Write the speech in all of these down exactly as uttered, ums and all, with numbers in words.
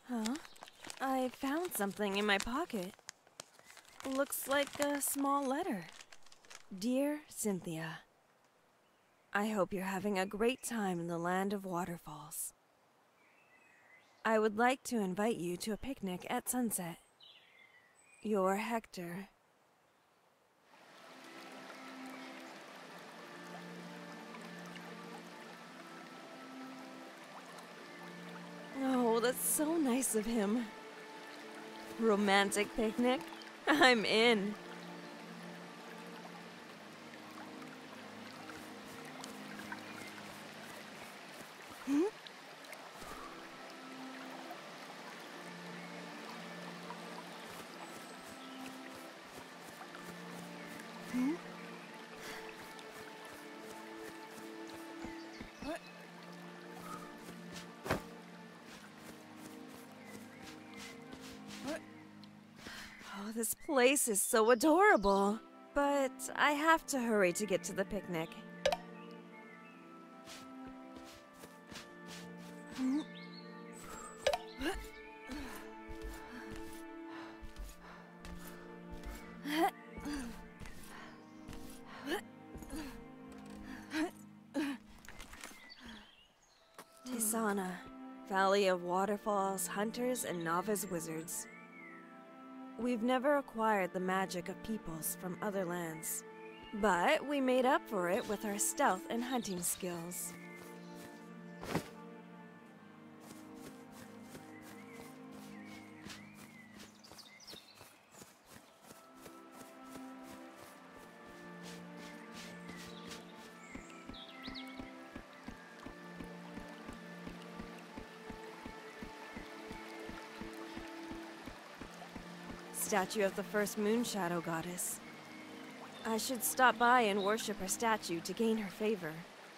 Huh? I found something in my pocket. Looks like a small letter. Dear Cynthia, I hope you're having a great time in the land of waterfalls. I would like to invite you to a picnic at sunset. Your Hector. Oh, that's so nice of him. Romantic picnic? I'm in. Hmm? Hmm? What? What? Oh, this place is so adorable. But I have to hurry to get to the picnic. Hmm? Tisana, Valley of Waterfalls, Hunters, and Novice Wizards. We've never acquired the magic of peoples from other lands, but we made up for it with our stealth and hunting skills. Statue of the first Moonshadow goddess. I should stop by and worship her statue to gain her favor.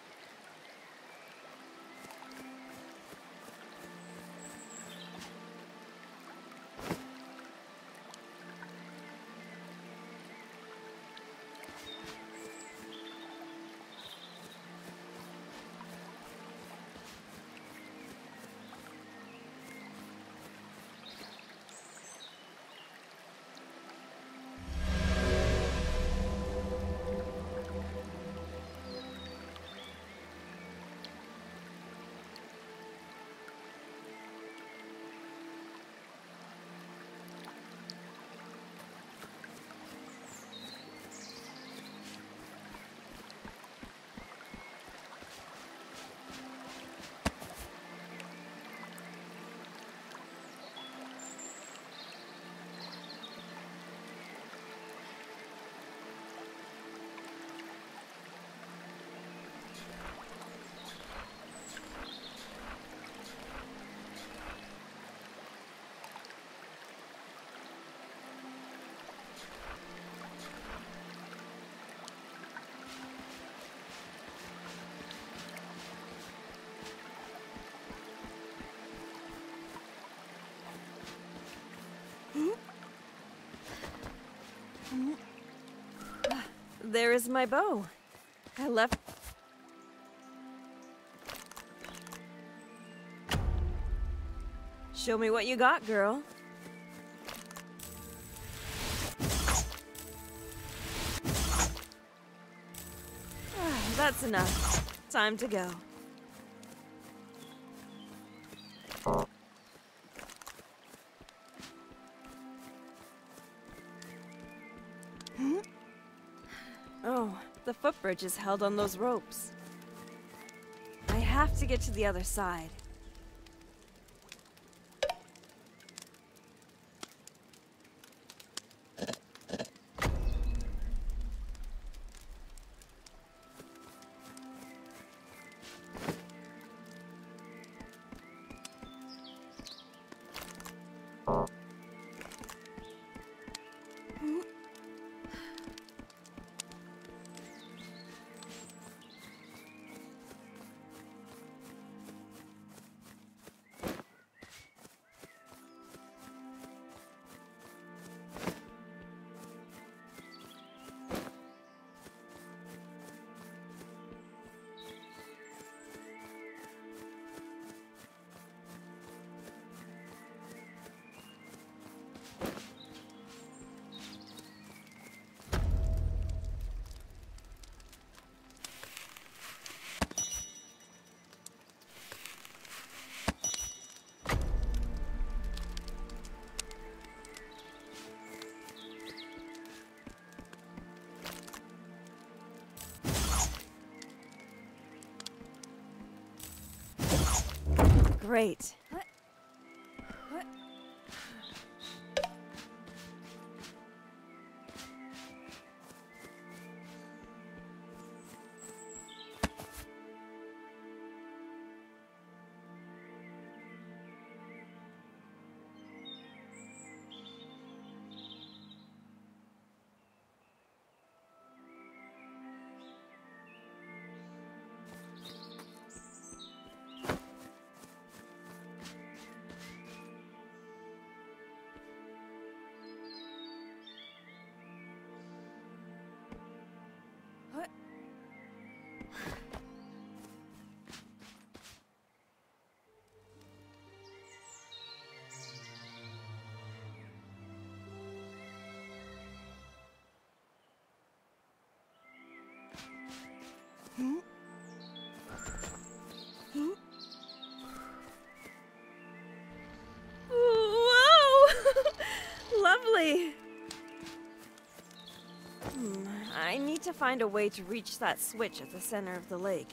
There is my bow. I left... Show me what you got, girl. That's enough. Time to go. Hmm? Oh, the footbridge is held on those ropes. I have to get to the other side. Great. Hmm? Hmm? Whoa! Lovely! Hmm, I need to find a way to reach that switch at the center of the lake.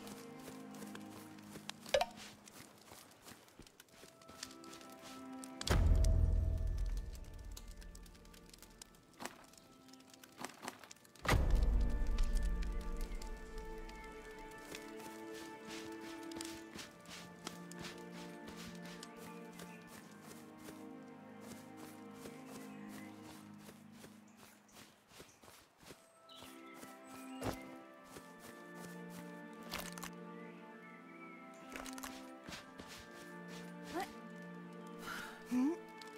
Hmm?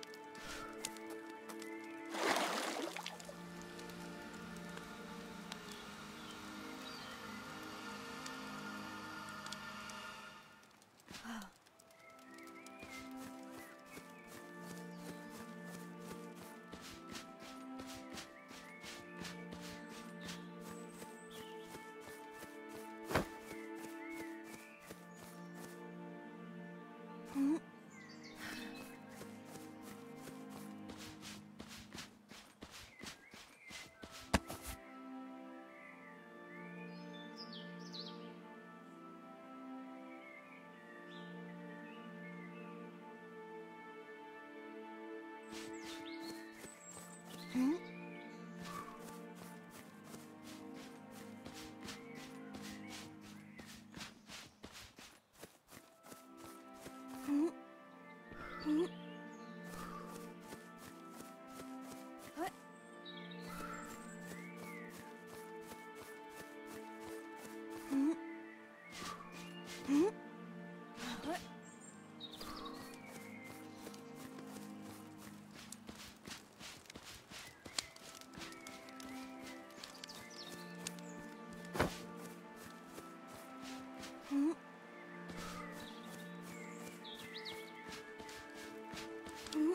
Hmm? Hmm? Hmm? Hmm? What? Hmm? Hmm? What? Hmm? Hmm?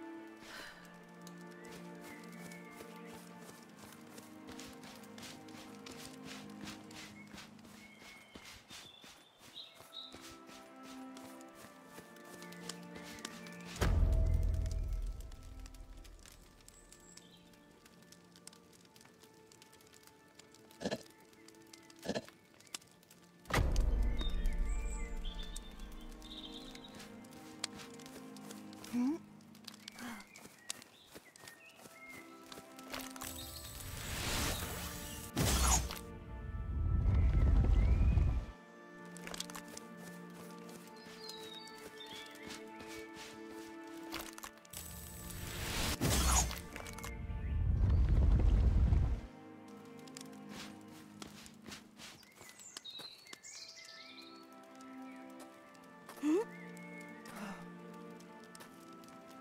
Hmm? Hmm?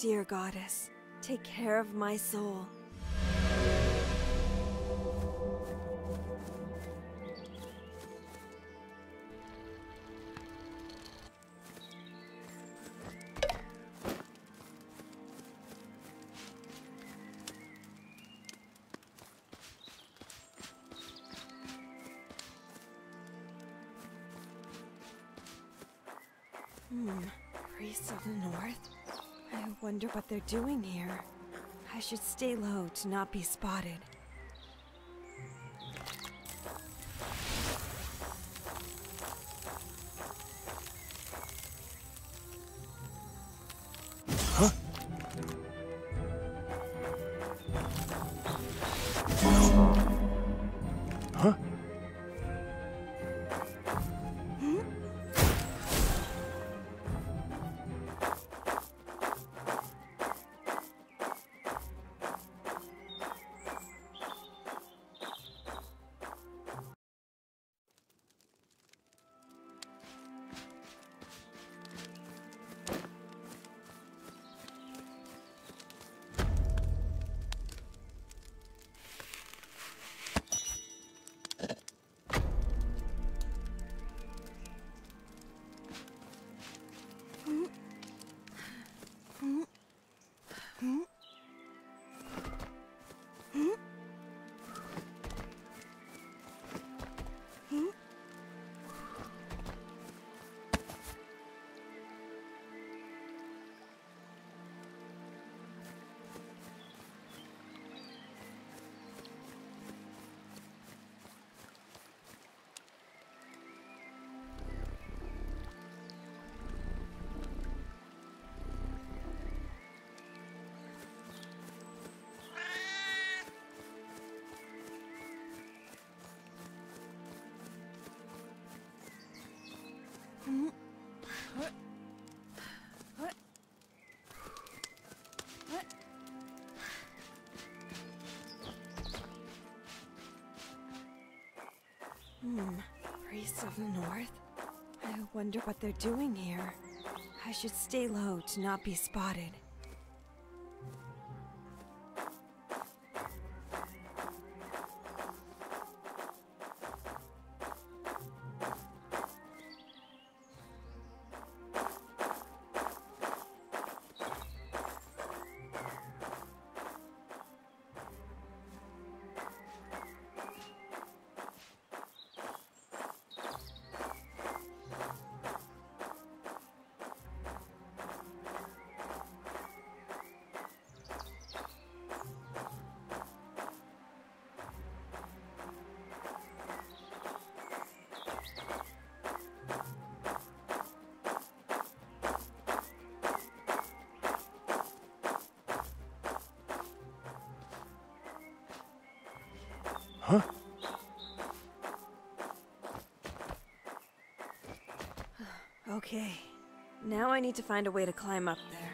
dear goddess, take care of my soul. Hmm, priests of the north? I wonder what they're doing here. I should stay low to not be spotted. Huh? Huh? What? What? What? Hmm, priests of the north? I wonder what they're doing here. I should stay low to not be spotted. Huh? Okay, now I need to find a way to climb up there.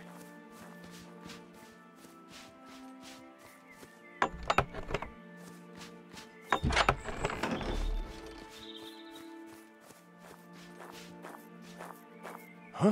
Huh?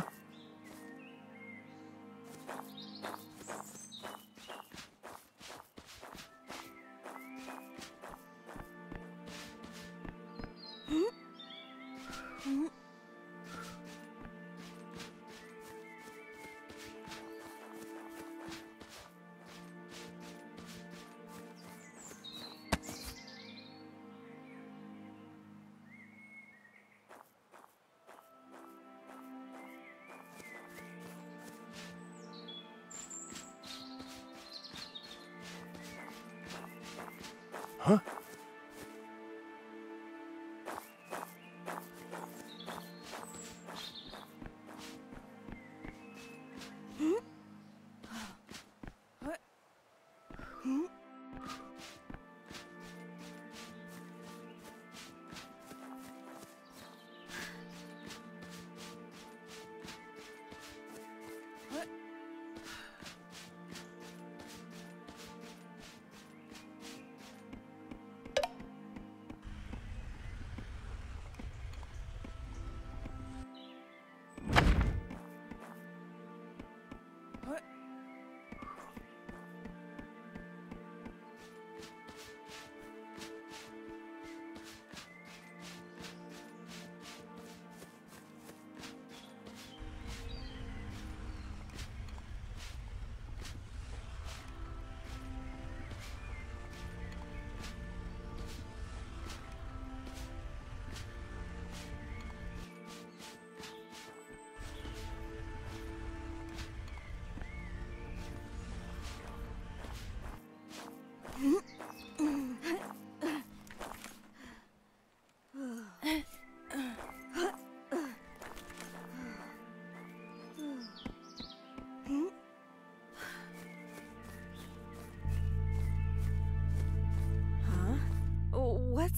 Huh? What? Hmm? What?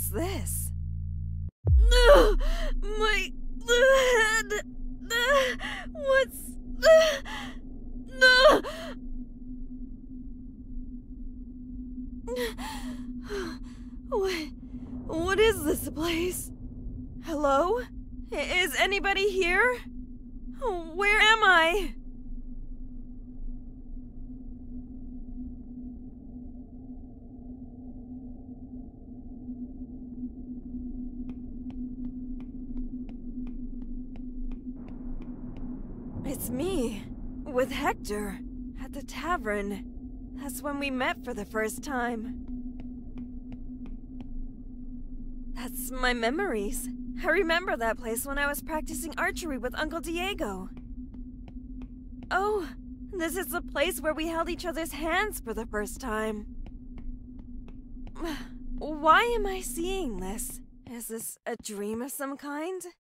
What's this? No! My head! What's... No! What... What is this place? Hello? Is anybody here? Where am I? It's me, with Hector, at the tavern. That's when we met for the first time. That's my memories. I remember that place when I was practicing archery with Uncle Diego. Oh, this is the place where we held each other's hands for the first time. Why am I seeing this? Is this a dream of some kind?